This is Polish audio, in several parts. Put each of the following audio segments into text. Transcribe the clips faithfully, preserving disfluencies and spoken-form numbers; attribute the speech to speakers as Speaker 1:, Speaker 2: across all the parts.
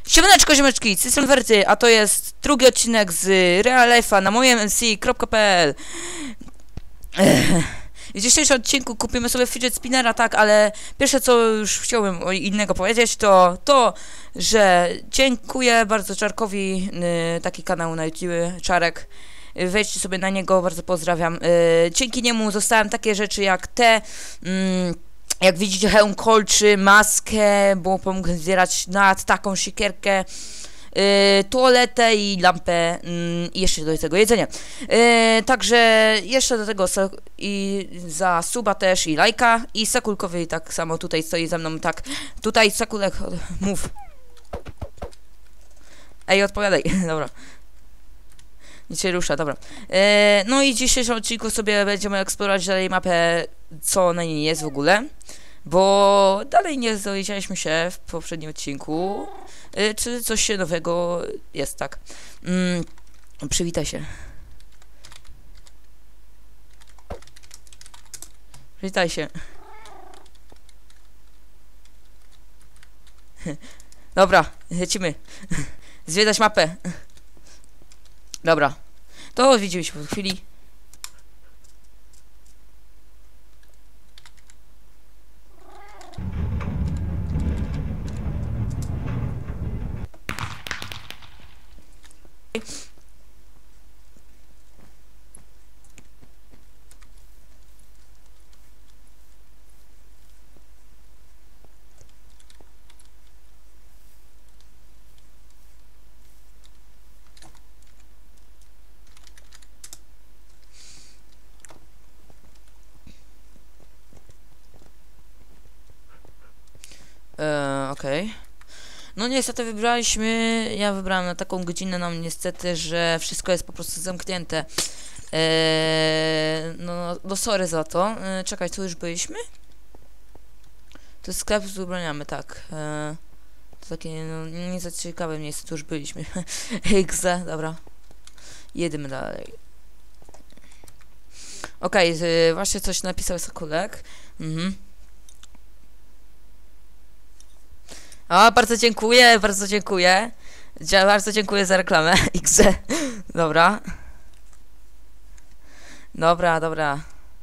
Speaker 1: Siemaneczko, ziomeczki, system Werty, a to jest drugi odcinek z Real Life'a na moim m c kropka p l. W dzisiejszym odcinku kupimy sobie fidget spinnera, tak, ale pierwsze co już chciałbym innego powiedzieć to to, że dziękuję bardzo Czarkowi, yy, taki kanał na YouTube, Czarek. Wejdźcie sobie na niego, bardzo pozdrawiam. Yy, dzięki niemu zostałem takie rzeczy jak te... Yy, Jak widzicie, hełm kolczy, maskę, bo pomógł zbierać nad taką siekierkę, yy, toaletę i lampę yy, i jeszcze do tego jedzenia. Yy, także jeszcze do tego so, i za suba też i lajka i Sakulkowi tak samo tutaj stoi za mną, tak. Tutaj Sakulek, mów. Ej, odpowiadaj, dobra. Nic się rusza, dobra. E, no i w dzisiejszym odcinku sobie będziemy eksplorować dalej mapę, co na niej jest w ogóle. Bo dalej nie dowiedzieliśmy się w poprzednim odcinku, e, czy coś się nowego jest, tak. Mm, przywitaj się. Przywitaj się. Dobra, lecimy. Zwiedzać mapę. Dobra, to widzimy się po chwili. Eee, okej. Okay. No niestety wybraliśmy, ja wybrałem na taką godzinę, no niestety, że wszystko jest po prostu zamknięte. Eee, no, no sorry za to. Eee, czekaj, tu już byliśmy? To jest sklep z ubraniami, tak. Eee, to takie, no nie za ciekawe miejsce, tu już byliśmy. Exe, dobra. Jedziemy dalej. Okej, okay, właśnie coś napisał Sakulek. Mhm. O, bardzo dziękuję, bardzo dziękuję. Bardzo dziękuję za reklamę. X. Dobra. Dobra, dobra.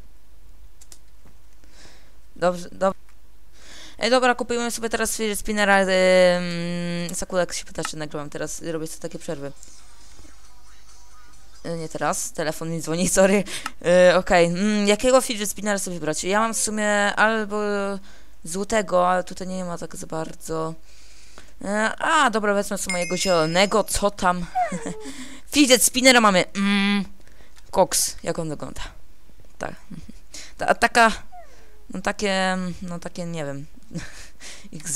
Speaker 1: Dobrze, dobra. Ej, dobra, kupujemy sobie teraz fidget spinnera. Yy, Sakulek się pyta, czy nagrywam teraz. Robię sobie takie przerwy. Yy, nie teraz. Telefon mi dzwoni, sorry. Yy, Okej. Okay. Mm, jakiego fidget spinnera sobie wybrać? Ja mam w sumie albo... złotego, ale tutaj nie ma tak za bardzo. E, a, dobra, wezmę sobie mojego zielonego, co tam? Fidget spinnera mamy. Mm, koks, jak on wygląda? Tak. Ta, taka, no takie, no takie, nie wiem. X.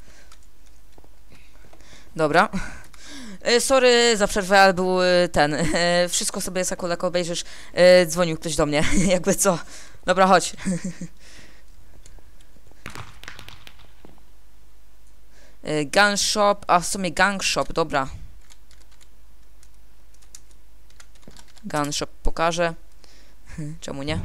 Speaker 1: Dobra. E, sorry za przerwę, ale był ten. E, wszystko sobie Sakulek obejrzysz. E, dzwonił ktoś do mnie, jakby co. Dobra, chodź. Gun shop, a w sumie gang shop, dobra. Gun shop pokażę. Czemu nie?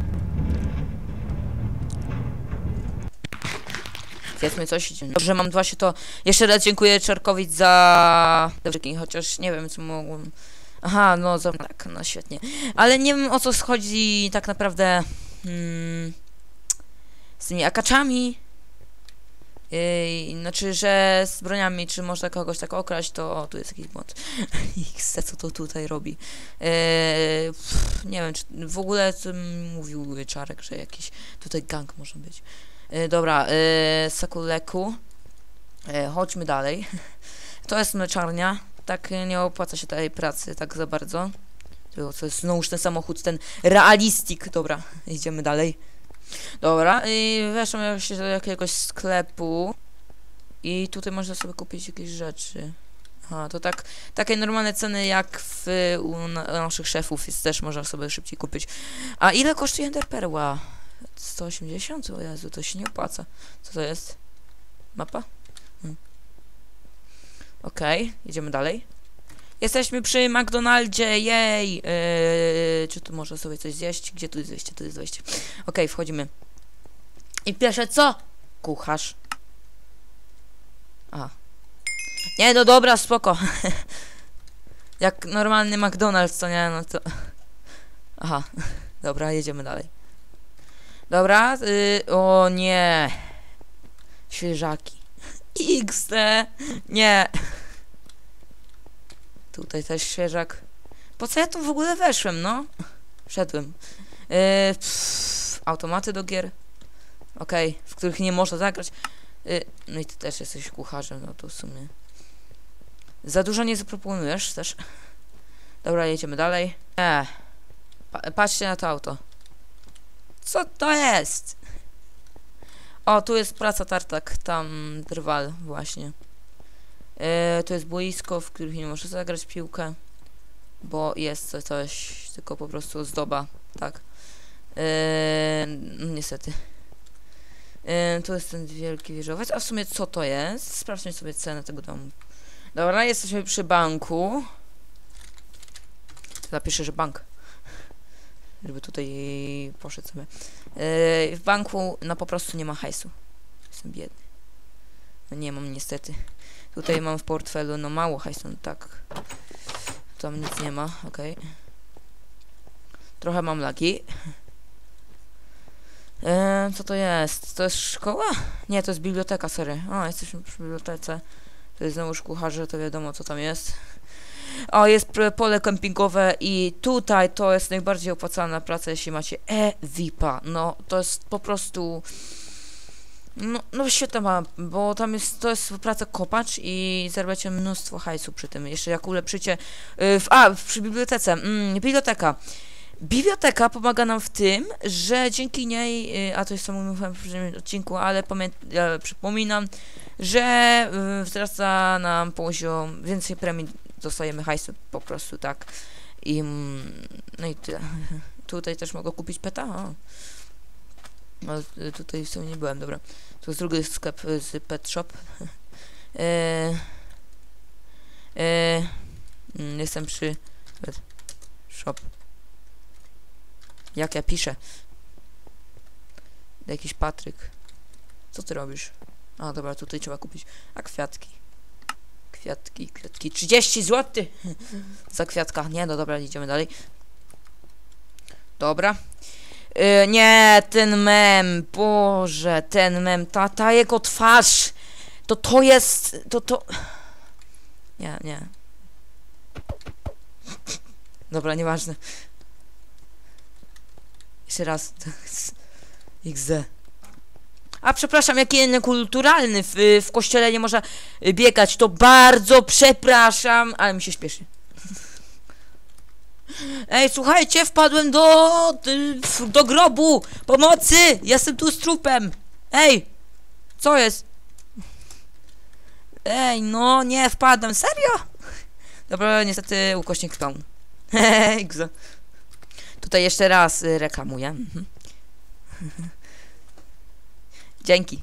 Speaker 1: Zjedzmy coś. Dobrze, mam dwa się to. Jeszcze raz dziękuję Czarkowi za... Chociaż nie wiem, co mogłem... Aha, no za... tak, no świetnie. Ale nie wiem, o co chodzi tak naprawdę... Hmm, z tymi akaczami. Yy, znaczy, że z broniami, czy można kogoś tak okraść, to o, tu jest jakiś błąd. X, co to tutaj robi? Yy, pff, nie wiem, czy w ogóle co mówił Czarek, że jakiś tutaj gang może być. Yy, dobra, yy, Sakuleku. Yy, chodźmy dalej. To jest mleczarnia. Tak nie opłaca się tej pracy tak za bardzo. To jest znowuż ten samochód, ten realistik. Dobra, idziemy dalej. Dobra, i weszłem się do jakiegoś sklepu i tutaj można sobie kupić jakieś rzeczy. Aha, to tak, takie normalne ceny jak w, u, na, u naszych szefów jest, też można sobie szybciej kupić. A ile kosztuje Enderperła? sto osiemdziesiąt? O Jezu, to się nie opłaca. Co to jest? Mapa? Hmm. Okej, okay, jedziemy dalej. Jesteśmy przy McDonaldzie, jej! Yy, czy tu można sobie coś zjeść? Gdzie tu jest wejście? Tu jest wejście. Okej, okay, wchodzimy. I pierwsze co? Kucharz. Aha. Nie, no dobra, spoko. Jak normalny McDonald's, to nie, no to... Aha, dobra, jedziemy dalej. Dobra, yy, o nie. Świeżaki. X D. Nie. Tutaj też świeżak. Po co ja tu w ogóle weszłem, no? Wszedłem. Yy, pff, automaty do gier. Okej, okay, w których nie można zagrać. Yy, no i ty też jesteś kucharzem, no to w sumie. Za dużo nie zaproponujesz też. Dobra, jedziemy dalej. Nie. Pa patrzcie na to auto. Co to jest? O, tu jest praca tartak, tam drwal właśnie. Yy, to jest boisko, w których nie można zagrać piłkę. Bo jest to coś, tylko po prostu ozdoba, tak. Yy, niestety. Yy, tu jest ten wielki wieżowiec, a w sumie co to jest? Sprawdźmy sobie cenę tego domu. Dobra, jesteśmy przy banku. Zapiszę, że bank. Żeby tutaj poszedł sobie. Yy, w banku no po prostu nie ma hajsu. Jestem biedny. No nie mam niestety. Tutaj mam w portfelu no mało hajsu, no tak. Tam nic nie ma, okej. Okay. Trochę mam lagi. Yy, co to jest? To jest szkoła? Nie, to jest biblioteka, sorry. O, jesteśmy przy bibliotece. To jest znowuż kucharze, to wiadomo co tam jest. O, jest pole kempingowe i tutaj to jest najbardziej opłacalna praca, jeśli macie e-V I P-a. No, to jest po prostu... No, no świetna ma, bo tam jest, to jest praca kopacz i zarabiacie mnóstwo hajsu przy tym. Jeszcze jak ulepszycie... Yy, w, a, przy bibliotece. Mm, biblioteka. Biblioteka pomaga nam w tym, że dzięki niej, yy, a to jest co mówiłem w poprzednim odcinku, ale pamię ja przypominam, że yy, wzrasta nam poziom, więcej premii dostajemy hajsu po prostu, tak. I no i tyle. Tutaj też mogę kupić peta? O. No, tutaj w sumie nie byłem, dobra. To jest drugi sklep z Pet Shop. e, e, jestem przy Pet Shop. Jak ja piszę? Jakiś Patryk. Co ty robisz? A dobra, tutaj trzeba kupić. A kwiatki. Kwiatki, kwiatki. trzydzieści złotych za kwiatka. Nie, no dobra, idziemy dalej. Dobra. Yy, nie, ten mem. Boże, ten mem. Ta, ta jego twarz. To to jest... To to... Nie, nie. Dobra, nieważne. Jeszcze raz. iks de. A przepraszam, jaki niekulturalny w, w kościele nie można biegać. To bardzo przepraszam, ale mi się śpieszy. Ej, słuchajcie, wpadłem do, do grobu. Pomocy! Jestem tu z trupem. Ej, co jest? Ej, no nie, wpadłem. Serio? Dobra, niestety ukośnik spawn. Hej, tutaj jeszcze raz y, reklamuję. Mhm. Dzięki.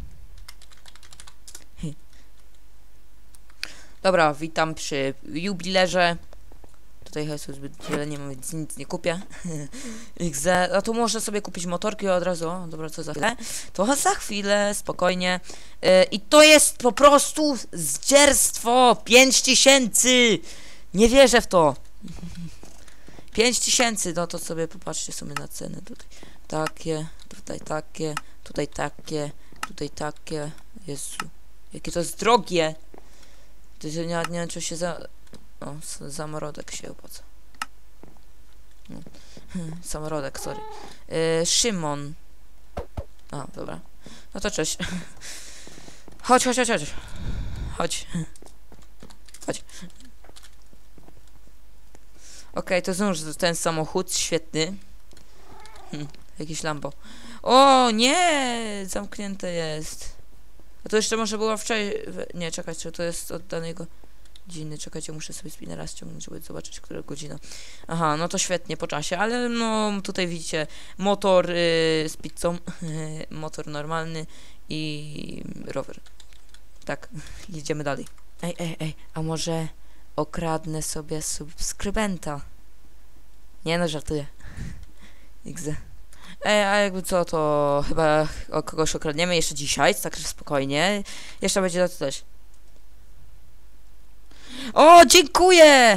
Speaker 1: Dobra, witam przy jubilerze. Tutaj hajsu zbyt wiele nie mam, więc nic nie kupię. iks de. A tu można sobie kupić motorki od razu. O, dobra, co za chwilę? To za chwilę, spokojnie. Yy, I to jest po prostu zdzierstwo. pięć tysięcy. Nie wierzę w to. pięć tysięcy. No to sobie popatrzcie sobie na ceny. Tutaj takie, tutaj takie, tutaj takie, tutaj takie. Jezu, jakie to jest drogie. To nie, nie wiem, czy się za... O, samorodek się opłaca. No. Samorodek, sorry. Yy, Szymon. A, dobra. No to cześć. Chodź, chodź, chodź, chodź. Chodź. Chodź. Okej, okay, to znów ten samochód, świetny. Hm, jakiś Lambo. O, nie! Zamknięte jest. A to jeszcze może było wczoraj... Nie, czekać, czy to jest od danego... godziny, czekajcie, muszę sobie spinera ściągnąć, żeby zobaczyć, która godzina. Aha, no to świetnie po czasie, ale no tutaj widzicie motor yy, z pizzą, motor normalny i rower. Tak, idziemy dalej. Ej, ej, ej, a może okradnę sobie subskrybenta? Nie no, żartuję. iks de. Ej, a jakby co, to chyba kogoś okradniemy jeszcze dzisiaj, tak spokojnie. Jeszcze będzie to też. O, dziękuję!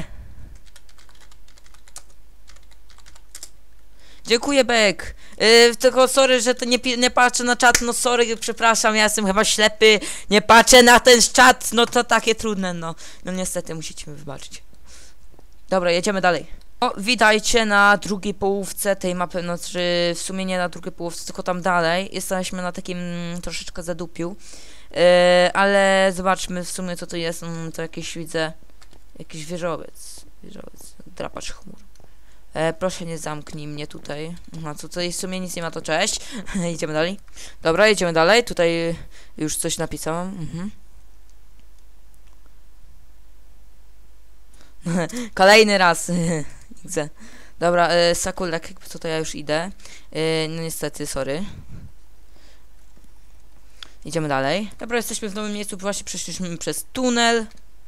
Speaker 1: Dziękuję, Bek. Yy, tylko sorry, że to nie, nie patrzę na czat, no sorry, przepraszam, ja jestem chyba ślepy, nie patrzę na ten czat, no to takie trudne, no. No niestety, musicie mi wybaczyć. Dobra, jedziemy dalej. O, witajcie na drugiej połówce tej mapy, no czy w sumie nie na drugiej połówce, tylko tam dalej. Jesteśmy na takim mm, troszeczkę zadupiu. Yy, ale zobaczmy w sumie co to jest, mm, to jakiś widzę, jakiś wieżowiec, wieżowiec, drapacz chmur. E, proszę nie zamknij mnie tutaj. Aha, co tutaj w sumie nic nie ma, to cześć. Idziemy dalej. Dobra, jedziemy dalej. Tutaj już coś napisałam. Mhm. Kolejny raz. Widzę. Dobra, e, Sakulek, jakby co to ja już idę. E, no niestety, sorry. Idziemy dalej. Dobra, jesteśmy w nowym miejscu. Właśnie przeszliśmy przez tunel.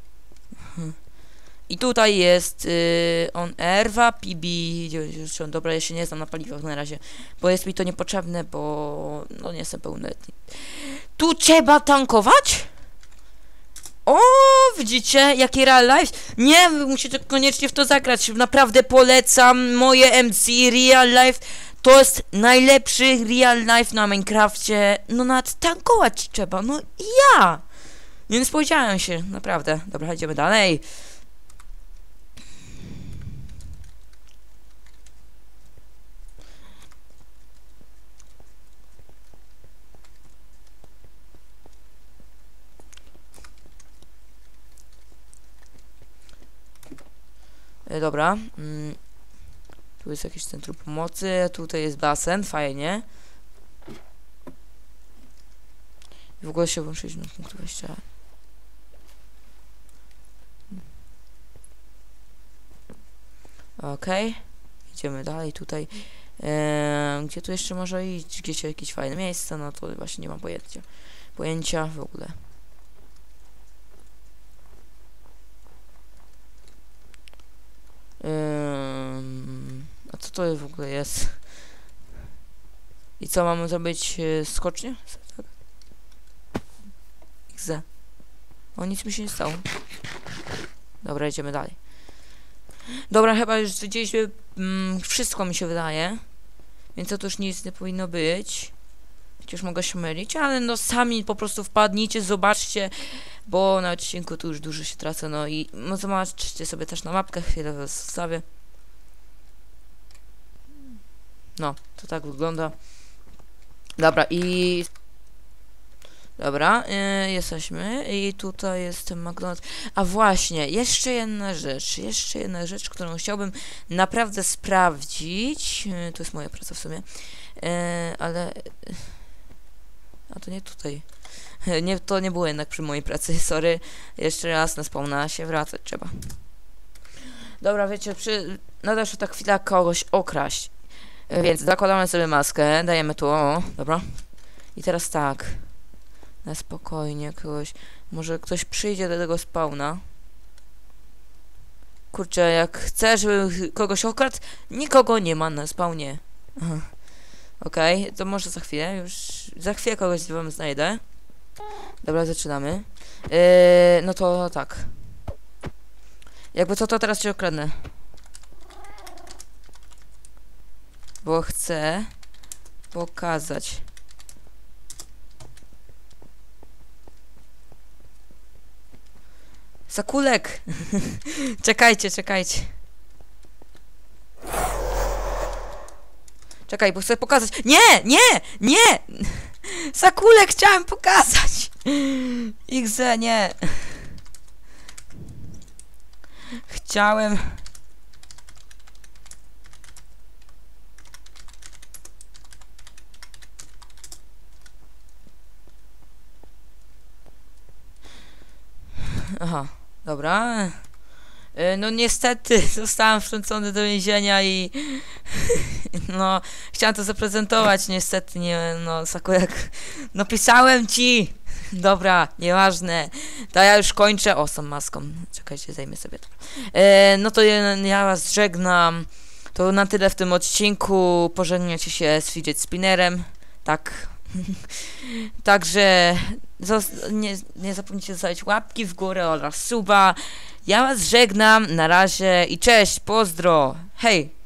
Speaker 1: I tutaj jest yy, on Erwa, P B, dobra, ja się nie znam na paliwach na razie, bo jest mi to niepotrzebne, bo no nie jestem pełnoletni. Tu trzeba tankować? O, widzicie, jaki real life? Nie, wy musicie koniecznie w to zagrać, naprawdę polecam moje M C real life, to jest najlepszy real life na Minecrafcie, no nawet tankować trzeba, no i ja! Nie spodziewałem się, naprawdę. Dobra, idziemy dalej. E, dobra. Mm. Tu jest jakieś centrum pomocy, tutaj jest basen, fajnie. I w ogóle się włączyć na punkt wejścia. Okej. Okay. Idziemy dalej tutaj. Eee, gdzie tu jeszcze może iść? Gdzieś jakieś fajne miejsce? No to właśnie nie mam pojęcia. Pojęcia w ogóle. Eee, a co to w ogóle jest? I co, mamy zrobić e, skocznie? X. O, nic mi się nie stało. Dobra, idziemy dalej. Dobra, chyba już widzieliśmy mm, wszystko, mi się wydaje. Więc to już nic nie powinno być. Chociaż mogę się mylić, ale no sami po prostu wpadnijcie, zobaczcie. Bo na odcinku tu już dużo się tracę, no i no zobaczcie sobie też na mapkę, chwilę was wstawię. No, to tak wygląda. Dobra, i... Dobra, yy, jesteśmy i tutaj jest ten McDonald's. A właśnie, jeszcze jedna rzecz, jeszcze jedna rzecz, którą chciałbym naprawdę sprawdzić. Yy, to jest moja praca w sumie, yy, ale... A to nie tutaj. Nie, to nie było jednak przy mojej pracy, sorry. Jeszcze raz na spawna się wracać trzeba. Dobra, wiecie, przy... nadeszła ta chwila kogoś okraść. Yy, więc zakładamy sobie maskę, dajemy tu, o, dobra. I teraz tak. Na spokojnie kogoś. Może ktoś przyjdzie do tego spawna. Kurczę, jak chcę, żeby kogoś okradł, nikogo nie ma na spawnie. Okej, okay, to może za chwilę, już za chwilę kogoś wam znajdę. Dobra, zaczynamy. Yy, no to tak. Jakby co, to teraz cię okradnę. Bo chcę pokazać. Sakulek! Czekajcie, czekajcie. Czekaj, bo chcę pokazać. Nie! Nie! Nie! Sakulek chciałem pokazać! X, nie. Chciałem... Aha, dobra. Yy, no niestety zostałem wtrącony do więzienia i no chciałem to zaprezentować, niestety nie, no Sakulek, no pisałem ci. Dobra, nieważne. To ja już kończę. O, z tą maską. Czekajcie, zajmę sobie to. Yy, no to ja, ja was żegnam. To na tyle w tym odcinku. Pożegnacie się z fidget spinnerem. Tak. Także nie, nie zapomnijcie zostawić łapki w górę oraz suba. Ja was żegnam, na razie i cześć, pozdro, hej!